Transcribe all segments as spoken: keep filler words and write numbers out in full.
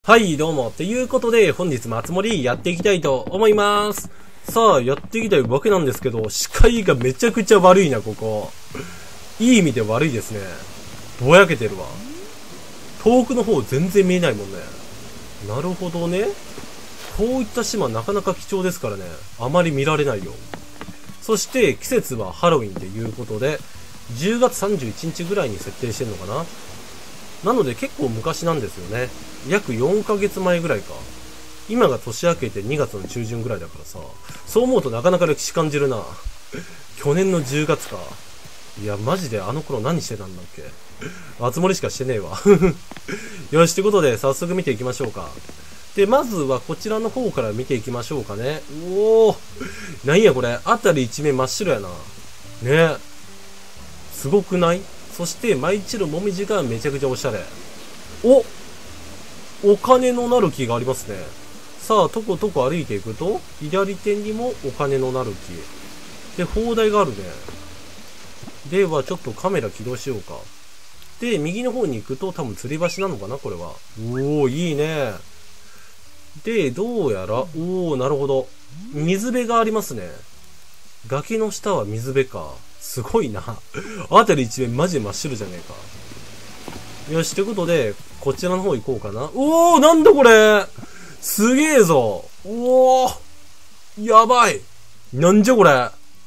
はい、どうも。ということで、本日もあつ森やっていきたいと思います。さあ、やっていきたいわけなんですけど、視界がめちゃくちゃ悪いな、ここ。いい意味で悪いですね。ぼやけてるわ。遠くの方全然見えないもんね。なるほどね。こういった島なかなか貴重ですからね。あまり見られないよ。そして、季節はハロウィンということで、じゅうがつさんじゅういちにちぐらいに設定してんのかな。なので結構昔なんですよね。約よんかげつまえぐらいか。今が年明けてにがつの中旬ぐらいだからさ。そう思うとなかなか歴史感じるな。去年のじゅうがつか。いや、マジであの頃何してたんだっけ。あつ森しかしてねえわ。よし、ってことで早速見ていきましょうか。で、まずはこちらの方から見ていきましょうかね。おー。なんやこれ。あたり一面真っ白やな。ね。すごくない？そして、舞い散るもみじがめちゃくちゃおしゃれ。おお金のなる木がありますね。さあ、とことこ歩いていくと、左手にもお金のなる木。で、砲台があるね。では、ちょっとカメラ起動しようか。で、右の方に行くと、多分吊り橋なのかなこれは。おー、いいね。で、どうやら、おー、なるほど。水辺がありますね。崖の下は水辺か。すごいな。あたり一面マジで真っ白じゃねえか。よし、ということで、こちらの方行こうかな。おー、なんだこれすげえぞ。おー、やばい。なんじゃこれ。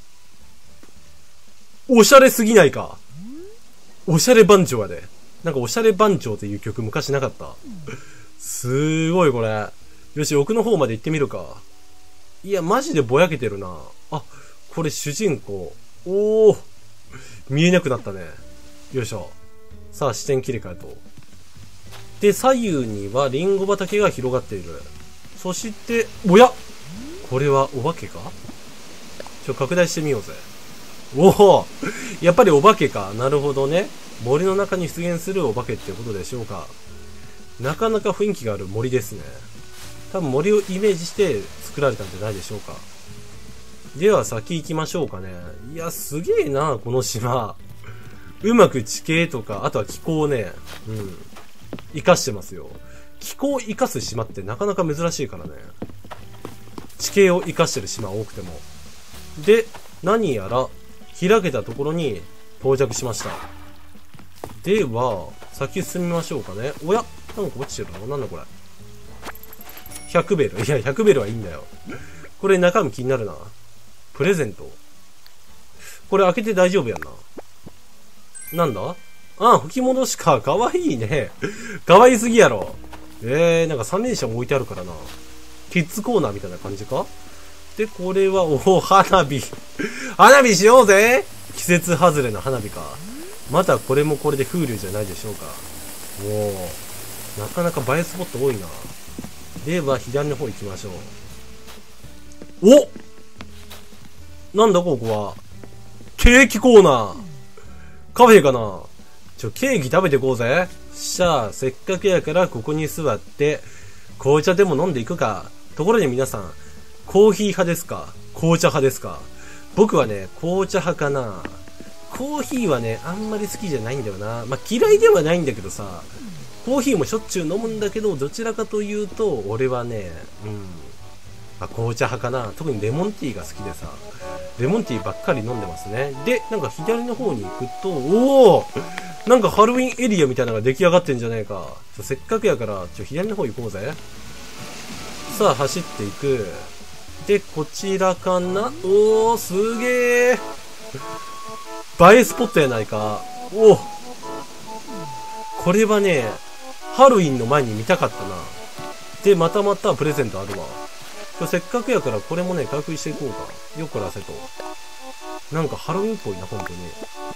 おしゃれすぎないか。おしゃれ番長やで。なんかおしゃれ番長っていう曲昔なかった。すごいこれ。よし、奥の方まで行ってみるか。いや、マジでぼやけてるな。あ、これ主人公。おー、見えなくなったね。よいしょ。さあ、視点切り替えと。で、左右にはリンゴ畑が広がっている。そして、おやこれはお化けか？ちょ、拡大してみようぜ。おお、やっぱりお化けか。なるほどね。森の中に出現するお化けってことでしょうか。なかなか雰囲気がある森ですね。多分森をイメージして作られたんじゃないでしょうか。では先行きましょうかね。いや、すげえな、この島。うまく地形とか、あとは気候ね、うん。活かしてますよ。気候を活かす島ってなかなか珍しいからね。地形を活かしてる島多くても。で、何やら、開けたところに到着しました。では、先進みましょうかね。おや？なんか落ちてるの？なんだこれ。ひゃくベル。いや、ひゃくベルはいいんだよ。これ中身気になるな。プレゼント。これ開けて大丈夫やんな。なんだ？あ、吹き戻しか。かわいいね。かわいすぎやろ。えー、なんか三連車も置いてあるからな。キッズコーナーみたいな感じか？で、これは、お、花火。花火しようぜ！季節外れの花火か。またこれもこれで風流じゃないでしょうか。おー、なかなか映えスポット多いな。では、左の方行きましょう。お！なんだここは。ケーキコーナー。カフェかな。ちょ、ケーキ食べてこうぜ。しゃあ、せっかくやからここに座って、紅茶でも飲んでいくか。ところで皆さん、コーヒー派ですか？紅茶派ですか？僕はね、紅茶派かな。コーヒーはね、あんまり好きじゃないんだよな。まあ、嫌いではないんだけどさ、コーヒーもしょっちゅう飲むんだけど、どちらかというと、俺はね、うん。あ、紅茶派かな。特にレモンティーが好きでさ、レモンティーばっかり飲んでますね。で、なんか左の方に行くと、おお、なんかハロウィンエリアみたいなのが出来上がってんじゃねえか。ちょ、せっかくやから、ちょ、左の方行こうぜ。さあ、走っていく。で、こちらかな。おー、すげー。映えスポットやないか。おお。これはね、ハロウィンの前に見たかったな。で、またまたプレゼントあるわ。今日せっかくやからこれもね、開封していこうか。よっこらせと。なんかハロウィンっぽいな、ほんとに。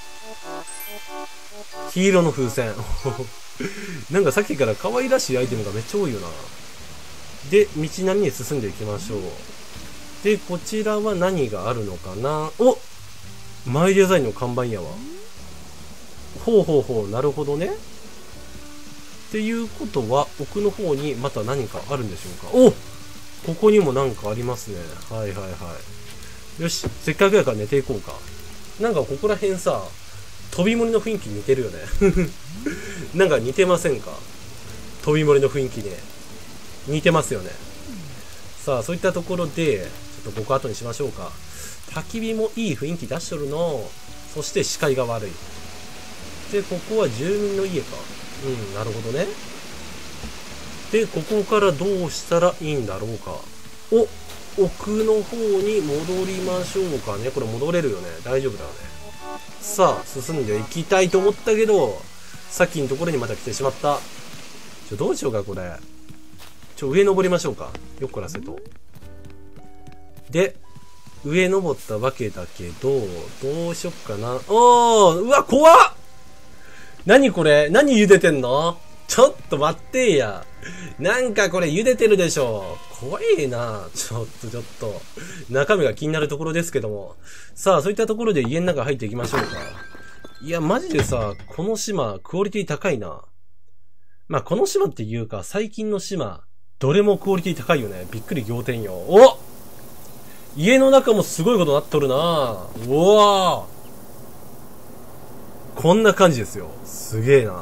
黄色の風船。なんかさっきから可愛らしいアイテムがめっちゃ多いよな。で、道並みに進んでいきましょう。で、こちらは何があるのかな。お！マイデザインの看板やわ。ほうほうほう、なるほどね。っていうことは、奥の方にまた何かあるんでしょうか。お！ここにもなんかありますね。はいはいはい。よし、せっかくやから寝ていこうか。なんかここら辺さ、飛び森の雰囲気似てるよね。なんか似てませんか？飛び森の雰囲気ね。 似てますよね。さあ、そういったところで、ちょっとここ後にしましょうか。焚き火もいい雰囲気出しとるの。そして視界が悪い。で、ここは住民の家か。うん、なるほどね。で、ここからどうしたらいいんだろうか。お、奥の方に戻りましょうかね。これ戻れるよね。大丈夫だよね。さあ、進んでいきたいと思ったけど、さっきのところにまた来てしまった。ちょ、どうしようか、これ。ちょ、上登りましょうか。よっこらせと。で、上登ったわけだけど、どうしよっかな。おー、うわ、怖っ！何これ？何茹でてんの？ちょっと待ってや。なんかこれ茹でてるでしょ。怖えな。ちょっとちょっと。中身が気になるところですけども。さあ、そういったところで家の中入っていきましょうか。いや、マジでさ、この島、クオリティ高いな。まあ、この島っていうか、最近の島、どれもクオリティ高いよね。びっくり仰天よ。お！家の中もすごいことなっとるな。うわー。こんな感じですよ。すげえな。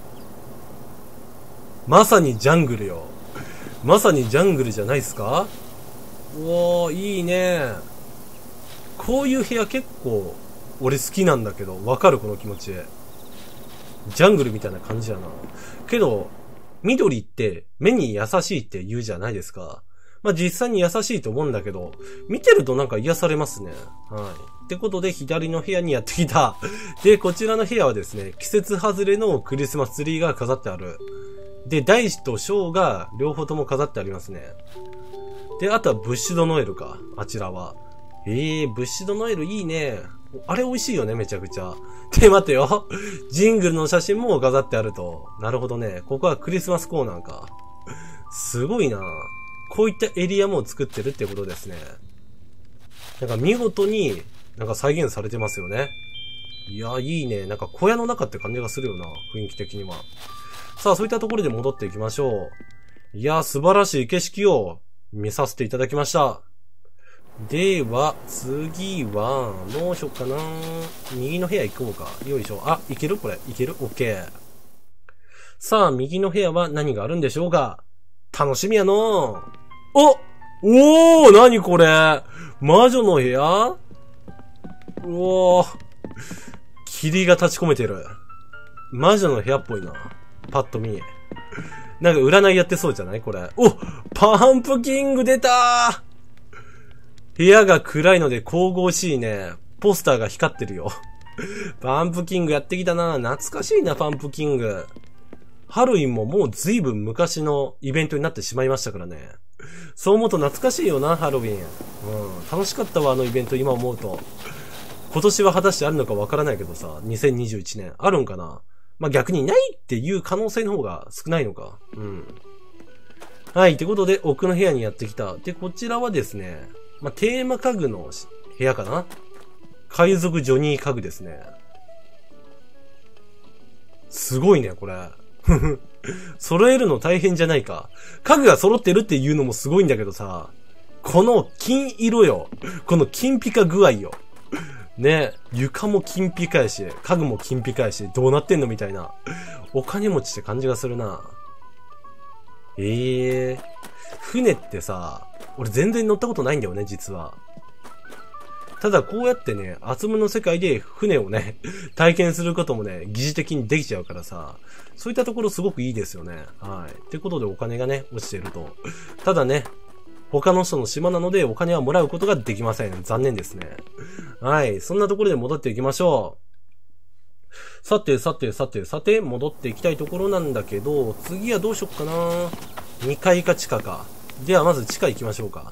まさにジャングルよ。まさにジャングルじゃないですか？うわー、いいね。こういう部屋結構、俺好きなんだけど、わかるこの気持ち。ジャングルみたいな感じやな。けど、緑って目に優しいって言うじゃないですか。まあ、実際に優しいと思うんだけど、見てるとなんか癒されますね。はい。ってことで、左の部屋にやってきた。で、こちらの部屋はですね、季節外れのクリスマスツリーが飾ってある。で、大と小が両方とも飾ってありますね。で、あとはブッシュドノエルか。あちらは。ええー、ブッシュドノエルいいね。あれ美味しいよね、めちゃくちゃ。で、待ってよ。ジングルの写真も飾ってあると。なるほどね。ここはクリスマスコーナーか。すごいな。こういったエリアも作ってるってことですね。なんか見事になんか再現されてますよね。いや、いいね。なんか小屋の中って感じがするよな。雰囲気的には。さあ、そういったところで戻っていきましょう。いや、素晴らしい景色を見させていただきました。では、次は、どうしよっかな。右の部屋行こうか。よいしょ。あ、いけるこれ。いける？ OK。さあ、右の部屋は何があるんでしょうか？楽しみやの。お！おー！何これ？魔女の部屋？うおー。霧が立ち込めてる。魔女の部屋っぽいな。パッと見。なんか占いやってそうじゃないこれ。お！パンプキング出たー！部屋が暗いので神々しいね。ポスターが光ってるよ。パンプキングやってきたな。懐かしいな、パンプキング。ハロウィンももう随分昔のイベントになってしまいましたからね。そう思うと懐かしいよな、ハロウィン。うん。楽しかったわ、あのイベント今思うと。今年は果たしてあるのかわからないけどさ、にせんにじゅういちねん。あるんかな？まあ、逆にないっていう可能性の方が少ないのか。うん。はい。ってことで、奥の部屋にやってきた。で、こちらはですね、まあ、テーマ家具の部屋かな？海賊ジョニー家具ですね。すごいね、これ。揃えるの大変じゃないか。家具が揃ってるっていうのもすごいんだけどさ、この金色よ。この金ピカ具合よ。ね、床も金ピカやし、家具も金ピカやし、どうなってんのみたいな。お金持ちって感じがするな。ええー。船ってさ、俺全然乗ったことないんだよね、実は。ただこうやってね、アツムの世界で船をね、体験することもね、疑似的にできちゃうからさ、そういったところすごくいいですよね。はい。ってことでお金がね、落ちていると。ただね、他の人の島なのでお金はもらうことができません。残念ですね。はい。そんなところで戻っていきましょう。さて、さて、さて、さて、戻っていきたいところなんだけど、次はどうしよっかな。にかいか地下か。ではまず地下行きましょうか。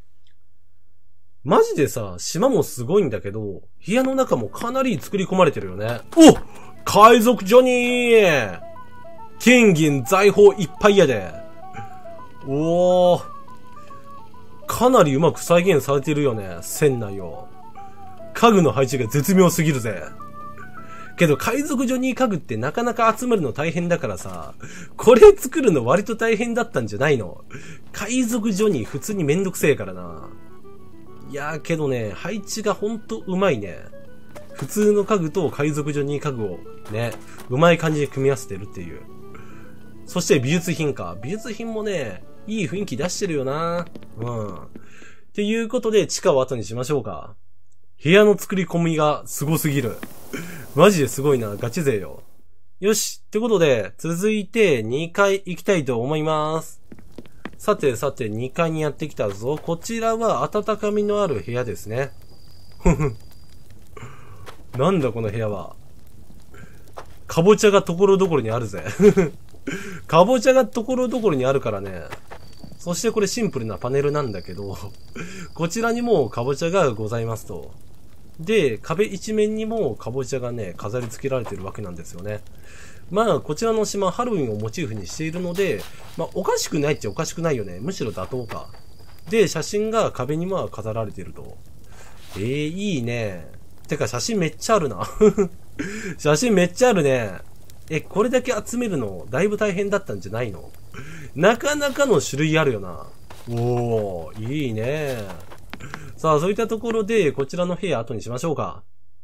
マジでさ、島もすごいんだけど、部屋の中もかなり作り込まれてるよね。お！海賊ジョニー！金銀財宝いっぱいやで。おー。かなりうまく再現されてるよね、船内を。家具の配置が絶妙すぎるぜ。けど海賊ジョニー家具ってなかなか集めるの大変だからさ、これ作るの割と大変だったんじゃないの？海賊ジョニー普通にめんどくせえからな。いやーけどね、配置がほんとうまいね。普通の家具と海賊ジョニー家具をね、うまい感じで組み合わせてるっていう。そして美術品か。美術品もね、 いい雰囲気出してるよな。うん。っていうことで、地下を後にしましょうか。部屋の作り込みがすごすぎる。マジですごいな。ガチ勢よ。よし。ってことで、続いてにかい行きたいと思います。さてさて、にかいにやってきたぞ。こちらは温かみのある部屋ですね。ふふ。なんだこの部屋は。かぼちゃがところどころにあるぜ。かぼちゃがところどころにあるからね。そしてこれシンプルなパネルなんだけど、こちらにもかぼちゃがございますと。で、壁一面にもかぼちゃがね、飾り付けられてるわけなんですよね。まあ、こちらの島、ハロウィンをモチーフにしているので、まあ、おかしくないっちゃおかしくないよね。むしろ妥当か。で、写真が壁にも飾られていると。えー、いいね。てか、写真めっちゃあるな。写真めっちゃあるね。え、これだけ集めるの、だいぶ大変だったんじゃないの？なかなかの種類あるよな。おー、いいね。さあ、そういったところで、こちらの部屋後にしましょうか。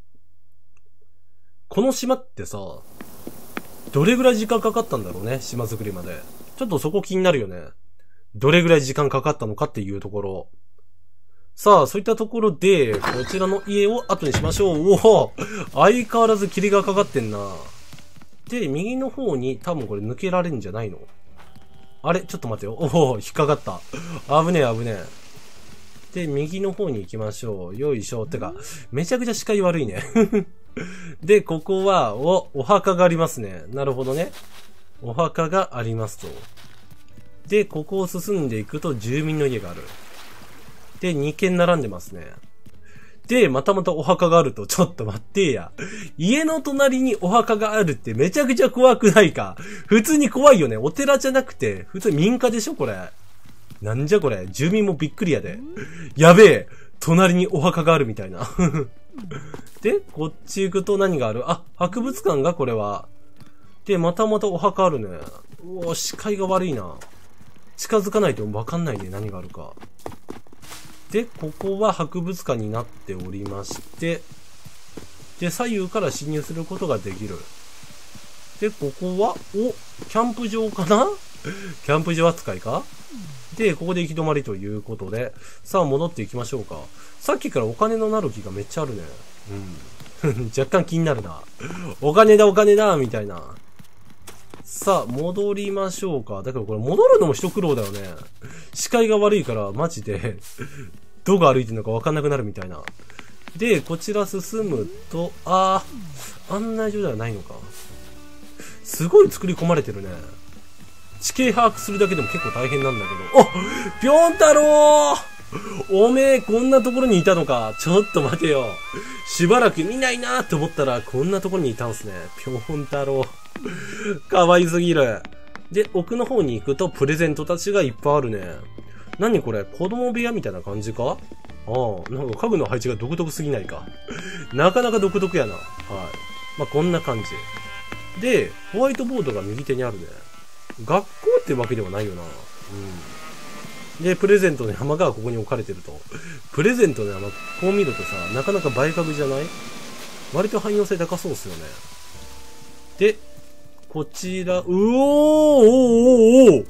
この島ってさ、どれぐらい時間かかったんだろうね、島作りまで。ちょっとそこ気になるよね。どれぐらい時間かかったのかっていうところ。さあ、そういったところで、こちらの家を後にしましょう。おお、相変わらず霧がかかってんな。で、右の方に多分これ抜けられるんじゃないの？あれちょっと待ってよ。おお、引っかかった。危ねえ危ねえ。で、右の方に行きましょう。よいしょ。てか、めちゃくちゃ視界悪いね。で、ここは、お、お墓がありますね。なるほどね。お墓がありますと。で、ここを進んでいくと住民の家がある。で、にけん並んでますね。で、またまたお墓があると、ちょっと待ってや。家の隣にお墓があるってめちゃくちゃ怖くないか？普通に怖いよね。お寺じゃなくて、普通民家でしょこれ。なんじゃこれ。住民もびっくりやで。やべえ。隣にお墓があるみたいな。で、こっち行くと何がある？あ、博物館がこれは。で、またまたお墓あるね。うわ、視界が悪いな。近づかないとわかんないね。何があるか。で、ここは博物館になっておりまして、で、左右から侵入することができる。で、ここは、お、キャンプ場かな？キャンプ場扱いか？で、ここで行き止まりということで、さあ戻っていきましょうか。さっきからお金のなる気がめっちゃあるね。うん。若干気になるな。お金だお金だみたいな。さあ、戻りましょうか。だけどこれ戻るのも一苦労だよね。視界が悪いから、マジで、どこ歩いてるのかわかんなくなるみたいな。で、こちら進むと、あー、案内所ではないのか。すごい作り込まれてるね。地形把握するだけでも結構大変なんだけど。お！ぴょん太郎！おめえ、こんなところにいたのか。ちょっと待てよ。しばらく見ないなーって思ったら、こんなところにいたんすね。ぴょん太郎。かわいすぎる。で、奥の方に行くとプレゼントたちがいっぱいあるね。何これ？子供部屋みたいな感じか？ああ、なんか家具の配置が独特すぎないか。なかなか独特やな。はい。まあ、こんな感じ。で、ホワイトボードが右手にあるね。学校ってわけではないよな。うん。で、プレゼントの山がここに置かれてると。プレゼントの山、こう見るとさ、なかなか倍角じゃない？割と汎用性高そうっすよね。で、こちら、うおーおーおーおー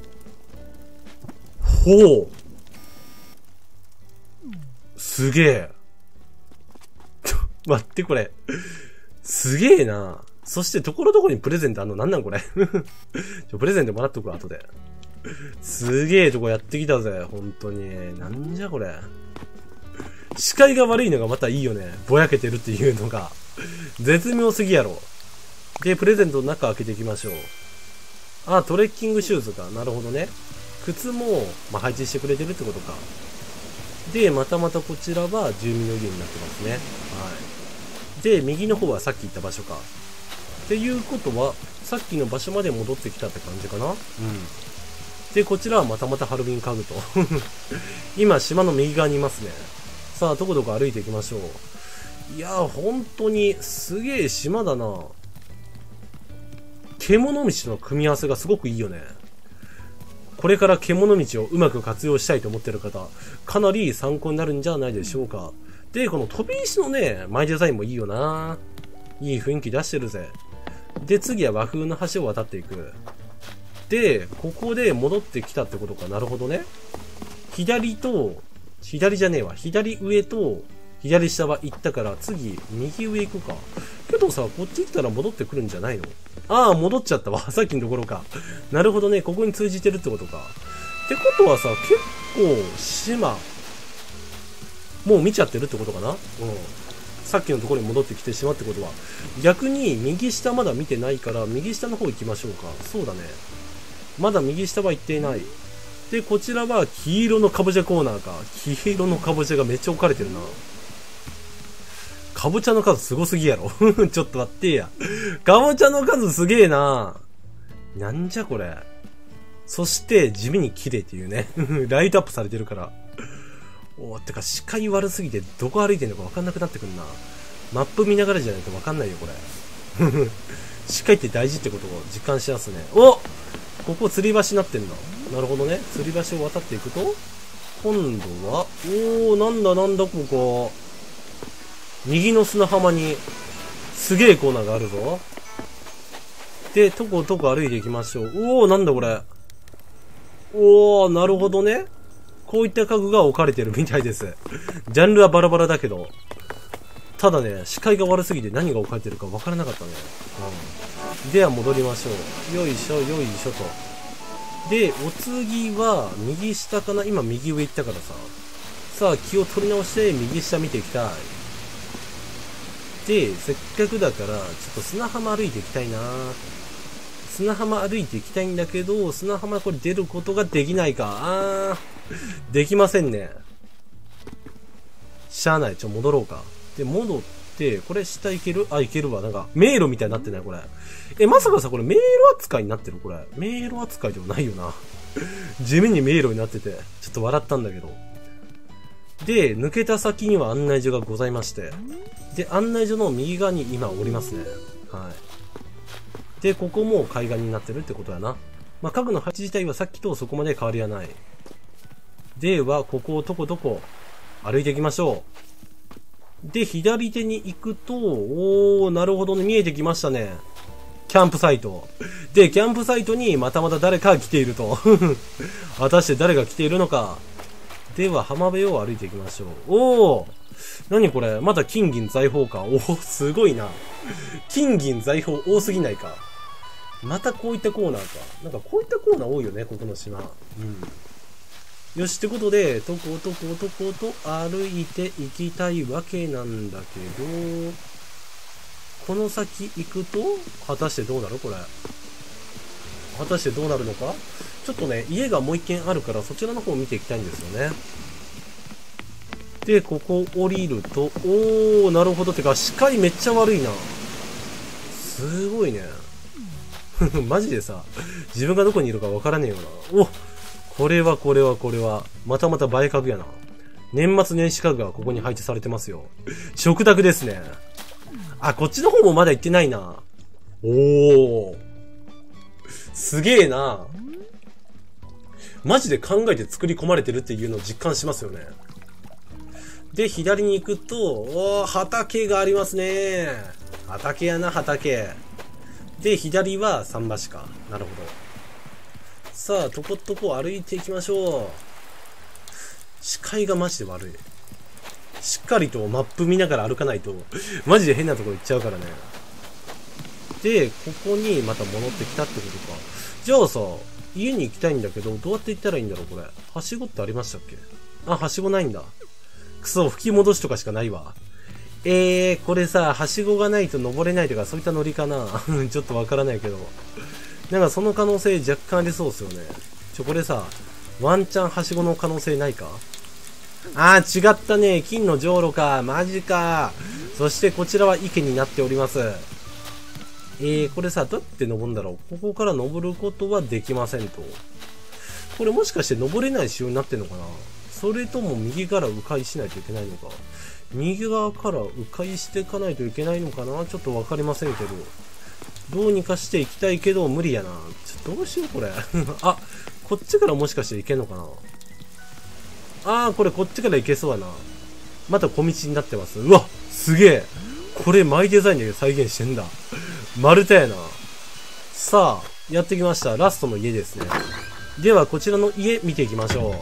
ほう。すげえ。待ってこれ。すげえな。そしてところどころにプレゼントあんのなんなんこれ。ちょ、プレゼントもらっとくわ、後で。すげえとこやってきたぜ、本当に。なんじゃこれ。視界が悪いのがまたいいよね。ぼやけてるっていうのが。絶妙すぎやろ。で、プレゼントの中開けていきましょう。あ、トレッキングシューズか。なるほどね。靴も、まあ、配置してくれてるってことか。で、またまたこちらは住民の家になってますね。はい。で、右の方はさっき行った場所か。っていうことは、さっきの場所まで戻ってきたって感じかな。うん。で、こちらはまたまたハロウィン家具と。今、島の右側にいますね。さあ、どこどこ歩いていきましょう。いやー、本当に、すげえ島だな。獣道の組み合わせがすごくいいよね。これから獣道をうまく活用したいと思ってる方、かなり参考になるんじゃないでしょうか。で、この飛び石のね、マイデザインもいいよな。いい雰囲気出してるぜ。で、次は和風の橋を渡っていく。 で、ここで戻ってきたってことか。なるほどね。左と、左じゃねえわ。左上と、左下は行ったから、次、右上行くか。けどさ、こっち行ったら戻ってくるんじゃないの？ああ、戻っちゃったわ。さっきのところか。なるほどね。ここに通じてるってことか。ってことはさ、結構、島、もう見ちゃってるってことかな？うん。さっきのところに戻ってきてしまうってことは。逆に、右下まだ見てないから、右下の方行きましょうか。そうだね。まだ右下は行っていない。で、こちらは黄色のカボチャコーナーか。黄色のカボチャがめっちゃ置かれてるな。カボチャの数すごすぎやろ。ちょっと待ってや。カボチャの数すげえな。なんじゃこれ。そして、地味に綺麗っていうね。ライトアップされてるから。おー、てか視界悪すぎてどこ歩いてんのか分かんなくなってくんな。マップ見ながらじゃないと分かんないよ、これ。視界って大事ってことを実感しますね。お！ここ吊り橋になってんだ。なるほどね。吊り橋を渡っていくと、今度は、おー、なんだなんだここ。右の砂浜に、すげえコーナーがあるぞ。で、とことこ歩いていきましょう。おー、なんだこれ。おー、なるほどね。こういった家具が置かれてるみたいです。ジャンルはバラバラだけど。ただね、視界が悪すぎて何が置かれてるか分からなかったね。うん。では戻りましょう。よいしょ、よいしょと。で、お次は、右下かな？今右上行ったからさ。さあ、気を取り直して右下見ていきたい。で、せっかくだから、ちょっと砂浜歩いていきたいな。砂浜歩いていきたいんだけど、砂浜これ出ることができないか。あー、できませんね。しゃあない。ちょ、戻ろうか。で、戻って、これ下行ける？あ、行けるわ。なんか、迷路みたいになってないこれ。え、まさかさ、これ迷路扱いになってるこれ。迷路扱いでもないよな。地味に迷路になってて、ちょっと笑ったんだけど。で、抜けた先には案内所がございまして。で、案内所の右側に今おりますね。はい。で、ここも海岸になってるってことやな。まあ、家具の配置自体はさっきとそこまで変わりはない。では、ここをとことこ歩いていきましょう。で、左手に行くと、おー、なるほどね、見えてきましたね。キャンプサイト。で、キャンプサイトにまたまた誰かが来ていると。果たして誰が来ているのか。では、浜辺を歩いていきましょう。おー、何これ、まだ金銀財宝か。おー、すごいな。金銀財宝多すぎないか。またこういったコーナーか。なんかこういったコーナー多いよね、ここの島。うん。よし、ってことで、とことことこと歩いていきたいわけなんだけど、この先行くと、果たしてどうなるこれ。果たしてどうなるのかちょっとね、家がもう一軒あるから、そちらの方を見ていきたいんですよね。で、ここ降りると、おー、なるほど。てか、視界めっちゃ悪いな。すごいね。マジでさ、自分がどこにいるかわからねえよな。お、これはこれはこれは、またまた映え家具やな。年末年始家具がここに配置されてますよ。食卓ですね。あ、こっちの方もまだ行ってないな。おー。すげえな。マジで考えて作り込まれてるっていうのを実感しますよね。で、左に行くと、おー、畑がありますね。畑やな、畑。で、左は桟橋か。なるほど。さあ、とことこ歩いていきましょう。視界がマジで悪い。しっかりとマップ見ながら歩かないと、マジで変なところ行っちゃうからね。で、ここにまた戻ってきたってことか。じゃあさ、家に行きたいんだけど、どうやって行ったらいいんだろう、これ。はしごってありましたっけ？あ、はしごないんだ。くそ、吹き戻しとかしかないわ。えー、これさ、はしごがないと登れないとか、そういったノリかなちょっとわからないけど。なんかその可能性若干ありそうっすよね。ちょ、これさ、ワンチャンはしごの可能性ないか？あー、違ったね。金のじょうろか。マジか。そしてこちらは池になっております。えー、これさ、どうやって登るんだろう？ここから登ることはできませんと。これもしかして登れない仕様になってんのかな？それとも右から迂回しないといけないのか？右側から迂回していかないといけないのかな？ちょっとわかりませんけど。どうにかしていきたいけど無理やな。ちょっとどうしようこれ。あ、こっちからもしかして行けんのかな？あー、これこっちから行けそうやな。また小道になってます。うわ、すげえ。これマイデザインで再現してんだ。丸太やな。さあ、 やってきました。ラストの家ですね。では、こちらの家見ていきましょう。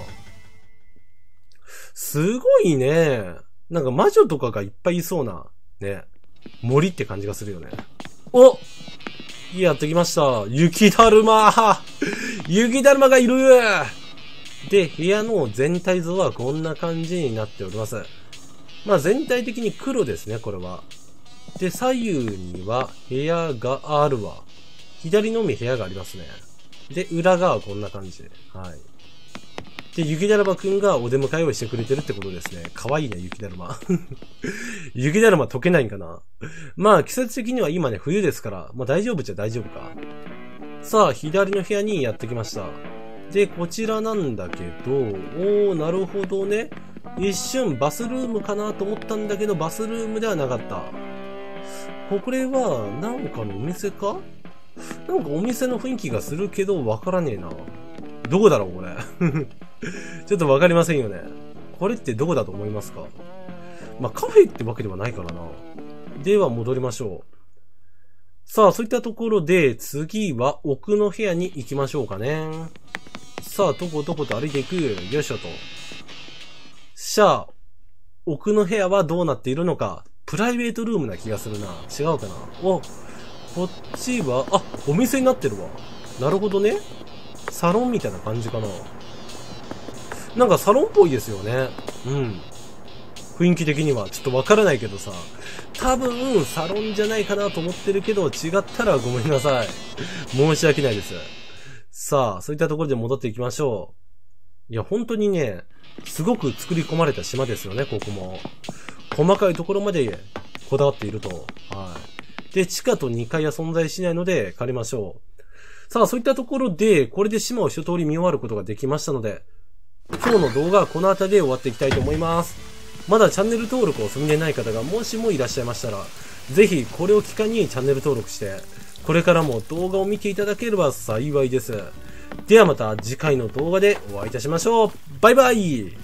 すごいね。なんか魔女とかがいっぱいいそうな、ね。森って感じがするよね。お！やってきました。雪だるま雪だるまがいるで、部屋の全体像はこんな感じになっております。まあ全体的に黒ですね、これは。で、左右には部屋があるわ。左のみ部屋がありますね。で、裏側はこんな感じで。はい。で、雪だるまくんがお出迎えをしてくれてるってことですね。かわいいね、雪だるま。雪だるま溶けないんかな。まあ、季節的には今ね、冬ですから、まあ大丈夫じゃ大丈夫か。さあ、左の部屋にやってきました。で、こちらなんだけど、おー、なるほどね。一瞬バスルームかなと思ったんだけど、バスルームではなかった。これは、なんかのお店か？なんかお店の雰囲気がするけど、わからねえな。どこだろう、これ。ちょっとわかりませんよね。これってどこだと思いますか？まあ、カフェってわけではないからな。では、戻りましょう。さあ、そういったところで、次は奥の部屋に行きましょうかね。さあ、どこどこと歩いていく。よいしょと。しゃあ、奥の部屋はどうなっているのか。プライベートルームな気がするな。違うかな。お、こっちは、あ、お店になってるわ。なるほどね。サロンみたいな感じかな。なんかサロンっぽいですよね。うん。雰囲気的にはちょっとわからないけどさ。多分サロンじゃないかなと思ってるけど、違ったらごめんなさい。申し訳ないです。さあ、そういったところで戻っていきましょう。いや、本当にね、すごく作り込まれた島ですよね、ここも。細かいところまでこだわっていると。はい。で、地下とにかいは存在しないので借りましょう。さあ、そういったところで、これで島を一通り見終わることができましたので、今日の動画はこの辺りで終わっていきたいと思います。まだチャンネル登録を済んでない方がもしもいらっしゃいましたら、ぜひこれを機会にチャンネル登録して、これからも動画を見ていただければ幸いです。ではまた次回の動画でお会いいたしましょう。バイバイ。